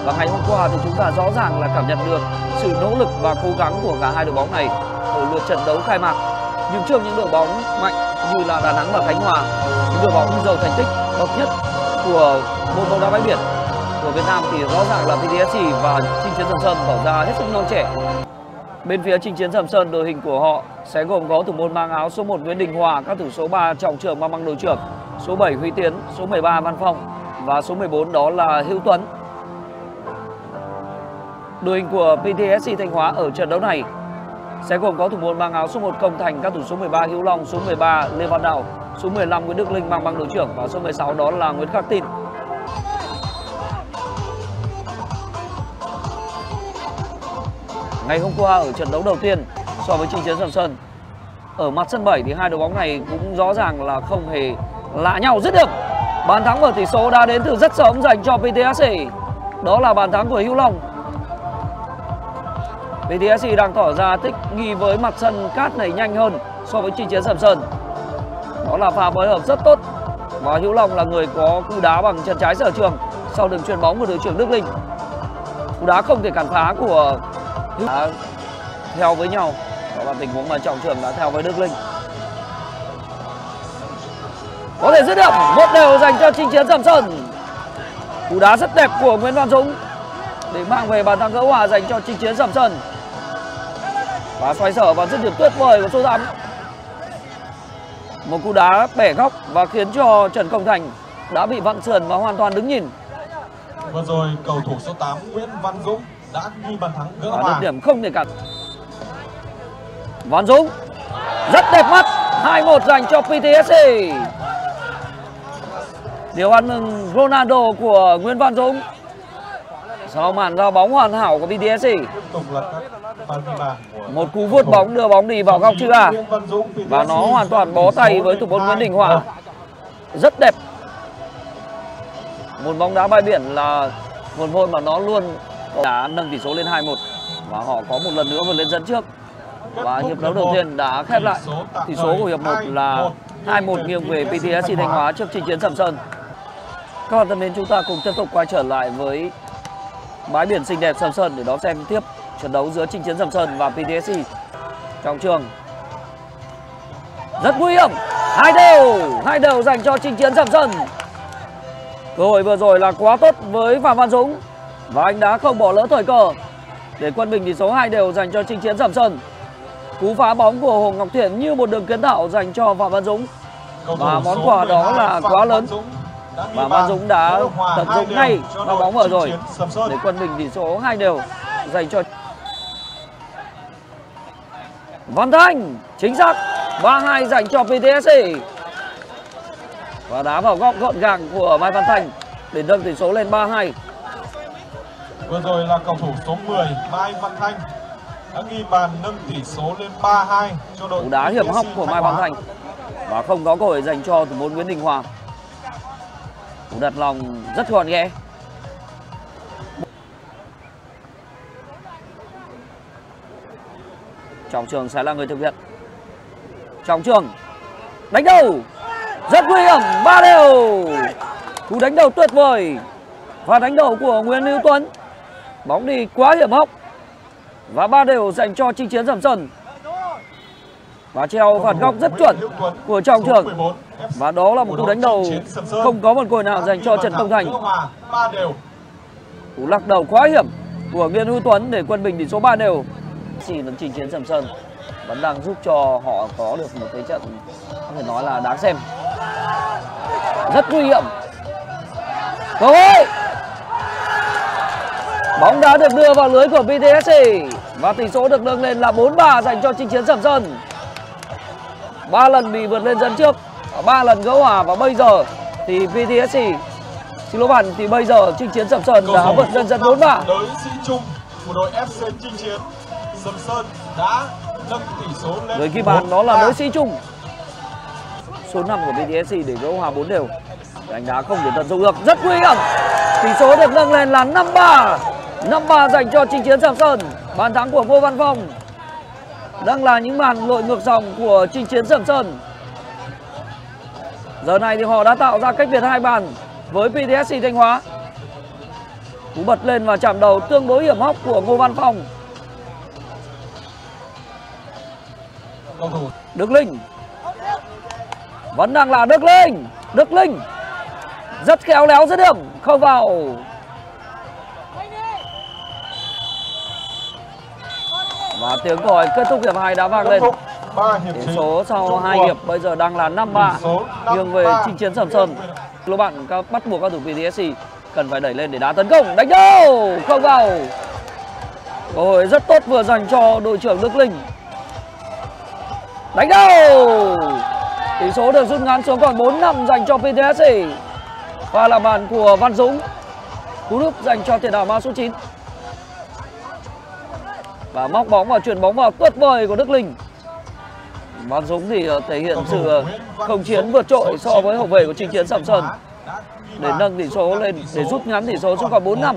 Và ngày hôm qua thì chúng ta rõ ràng là cảm nhận được sự nỗ lực và cố gắng của cả hai đội bóng này ở lượt trận đấu khai mạc. Nhưng trước những đội bóng mạnh như là Đà Nẵng và Khánh Hòa, những đội bóng giàu thành tích bậc nhất của môn bóng đá bãi biển của Việt Nam, thì rõ ràng là PTSC và Chinh Chiến Sầm Sơn tỏ ra hết sức non trẻ. Bên phía Chinh Chiến Sầm Sơn, đội hình của họ sẽ gồm có thủ môn mang áo số 1 Nguyễn Đình Hòa, các thủ số 3 Trọng Trường mang băng đội trưởng, số 7 Huy Tiến, số 13 Văn Phong và số 14 đó là Hữu Tuấn. Đội hình của PTSC Thanh Hóa ở trận đấu này sẽ gồm có thủ môn mang áo số 1 Công Thành, các thủ số 13 Hữu Long, số 13 Lê Văn Đào, số 15 Nguyễn Đức Linh mang băng đội trưởng và số 16 đó là Nguyễn Khắc Tin. Ngày hôm qua ở trận đấu đầu tiên so với Chinh Chiến Sầm Sơn, ở mặt sân 7 thì hai đội bóng này cũng rõ ràng là không hề lạ nhau dứt điểm. Bàn thắng mở tỷ số đã đến từ rất sớm dành cho PTSC. Đó là bàn thắng của Hữu Long. PTSC đang tỏ ra thích nghi với mặt sân cát này nhanh hơn so với Chinh Chiến Sầm Sơn. Đó là pha phối hợp rất tốt. Và Hữu Long là người có cú đá bằng chân trái sở trường sau đường chuyền bóng của đội trưởng Đức Linh. Cú đá không thể cản phá của Hữu Long theo với nhau. Đó là tình huống mà Trọng Trường đã theo với Đức Linh. Có thể dứt điểm, 1-0 dành cho Chinh Chiến Sầm Sơn. Cú đá rất đẹp của Nguyễn Văn Dũng để mang về bàn thắng gỡ hòa dành cho Chinh Chiến Sầm Sơn. Và xoay sở và dứt điểm tuyệt vời của số 8. Một cú đá bẻ góc và khiến cho Trần Công Thành đã bị vặn sườn và hoàn toàn đứng nhìn. Vừa rồi cầu thủ số 8 Nguyễn Văn Dũng đã ghi bàn thắng gỡ hòa. Dứt điểm không thể cản. Văn Dũng rất đẹp mắt, 2-1 dành cho PTSC. Điều ăn mừng Ronaldo của Nguyễn Văn Dũng sau màn giao bóng hoàn hảo của PTSC. Một cú vuốt bóng đưa bóng đi vào góc chữ A và nó hoàn toàn bó tay với thủ môn Nguyễn Đình Hòa. Rất đẹp. Một bóng đá bãi biển là một môn mà nó luôn đã nâng tỷ số lên 2-1 và họ có một lần nữa vượt lên dẫn trước. Và hiệp đấu đầu tiên đã khép lại. Tỷ số của hiệp 1 là 2-1 nghiêng về PTSC Thanh Hóa trước Chinh Chiến Sầm Sơn. Các bạn thân mến, chúng ta cùng tiếp tục quay trở lại với bãi biển xinh đẹp Sầm Sơn để đón xem tiếp trận đấu giữa Chinh Chiến Sầm Sơn và PTSC. Trọng Trường rất nguy hiểm, 2-2 dành cho Chinh Chiến Sầm Sơn. Cơ hội vừa rồi là quá tốt với Phạm Văn Dũng và anh đã không bỏ lỡ thời cơ để quân bình tỷ số 2-2 dành cho Chinh Chiến Sầm Sơn. Cú phá bóng của Hồ Ngọc Thiện như một đường kiến tạo dành cho Phạm Văn Dũng và món quà đó là quá lớn. Và Văn Dũng đã tận dụng ngay pha bóng vừa rồi để quân bình tỷ số 2-2 dành cho Văn Thanh. Chính xác, 3-2 dành cho PTSC. Và đá vào góc gọn gàng của Mai Văn Thanh để nâng tỷ số lên 3-2. Vừa rồi là cầu thủ số 10 Mai Văn Thanh đã ghi bàn nâng tỷ số lên 3-2 cho đội. Cú đá hiểm hóc của Mai Văn Thanh và không có cơ hội dành cho thủ môn Nguyễn Đình Hòa. Cú đặt lòng rất gọn ghẽ. Trọng Trường sẽ là người thực hiện. Trọng Trường đánh đầu rất nguy hiểm, 3-2. Cú đánh đầu tuyệt vời và đánh đầu của Nguyễn Hữu Tuấn. Bóng đi quá hiểm hóc và 3-2 dành cho Chinh Chiến Sầm Sơn. Và treo phạt góc rất chuẩn của Trọng Trường. Và đó là một cú đánh đầu không có một còi nào dành cho Trần Công Thành. Cú lắc đầu quá hiểm của Nguyễn Hữu Tuấn để quân bình tỷ số 3-2. Chinh Chiến Sầm Sơn vẫn đang giúp cho họ có được một cái trận có thể nói là đáng xem. Rất nguy hiểm. Cơ hội. Bóng đã được đưa vào lưới của PTSC và tỷ số được nâng lên là 4-3 dành cho Chinh Chiến Sầm Sơn. 3 lần bị vượt lên dẫn trước, 3 lần gỡ hòa và bây giờ thì PTSC xin lỗi bạn, thì bây giờ Chinh Chiến Sầm Sơn đã vượt lên dẫn 4-3. Đối sĩ chung của đội FC Chinh Chiến Sầm Sơn đã nâng tỷ số lên. Người ghi bàn đó là đối sĩ chung số 5 của PTSC để gỡ hòa 4-2. Anh đá không thể tận dụng được, rất nguy hiểm. Tỷ số được nâng lên là 5-3. 5-3 dành cho Chinh Chiến Sầm Sơn. Bàn thắng của Ngô Văn Phong. Đang là những màn lội ngược dòng của Chinh Chiến Sầm Sơn. Giờ này thì họ đã tạo ra cách biệt 2 bàn với PTSC Thanh Hóa. Cú bật lên và chạm đầu tương đối hiểm hóc của Ngô Văn Phong. Cầu thủ Đức Linh vẫn đang là Đức Linh. Đức Linh rất khéo léo dứt điểm, không vào. Và tiếng còi kết thúc hiệp 2 đã vang lên. Tỷ số sau 2 hiệp bây giờ đang là 5-3 nghiêng về Chinh Chiến Sầm Sơn. Các bạn bắt buộc các thủ PTSD cần phải đẩy lên để đá tấn công. Đánh đâu không vào. Cơ hội rất tốt vừa dành cho đội trưởng Đức Linh. Đánh đâu. Tỷ số được rút ngắn xuống còn 4-5 dành cho PTSD. Và là bàn của Văn Dũng. Cú đúp dành cho tiền đạo mang số 9. Và móc bóng và chuyển bóng vào tuyệt vời của Đức Linh. Văn Dũng thì thể hiện sự không chiến vượt trội so với hậu vệ của Chinh Chiến Sầm Sơn để nâng tỷ số lên, để rút ngắn tỷ số xuống còn 4-5.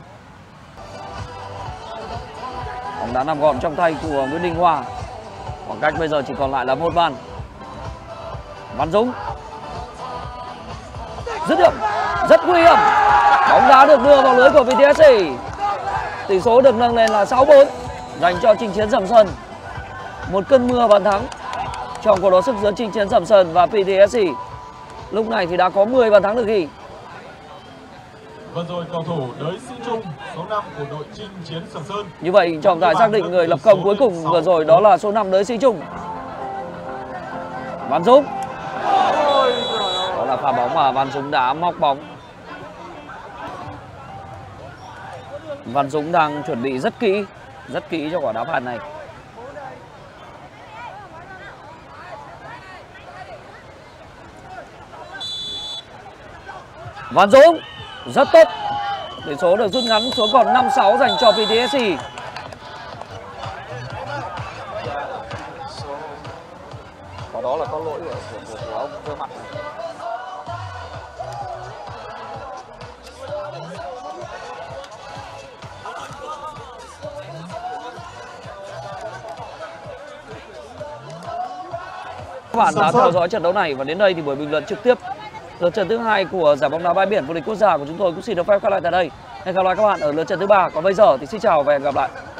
Bóng đá nằm gọn trong tay của Nguyễn Đình Hòa. Khoảng cách bây giờ chỉ còn lại là 1 bàn. Văn Dũng dứt điểm rất nguy hiểm. Bóng đá được đưa vào lưới của PTSD. Tỷ số được nâng lên là 6-4 dành cho Chinh Chiến Sầm Sơn. Một cơn mưa bàn thắng trong cuộc đấu sức giữa Chinh Chiến Sầm Sơn và PTSD. Lúc này thì đã có 10 bàn thắng được ghi. Vừa rồi cầu thủ Đới Sĩ Trung số 5 của đội Chinh Chiến Sầm Sơn. Như vậy trọng tài xác định người lập công cuối cùng vừa rồi đó là số 5 Đới Sĩ Trung. Văn Dũng. Đó là pha bóng mà Văn Dũng đã móc bóng. Văn Dũng đang chuẩn bị rất kỹ cho quả đá phạt này. Văn Dũng rất tốt. Tỷ số được rút ngắn xuống còn 5-6 dành cho PTSD. Và đó là có lỗi của ông cơ mặt. Các bạn đã theo dõi trận đấu này và đến đây thì buổi bình luận trực tiếp lượt trận thứ 2 của giải bóng đá bãi biển vô địch quốc gia của chúng tôi cũng xin được phép khép lại tại đây. Hẹn gặp lại các bạn ở lượt trận thứ 3. Còn bây giờ thì xin chào và hẹn gặp lại.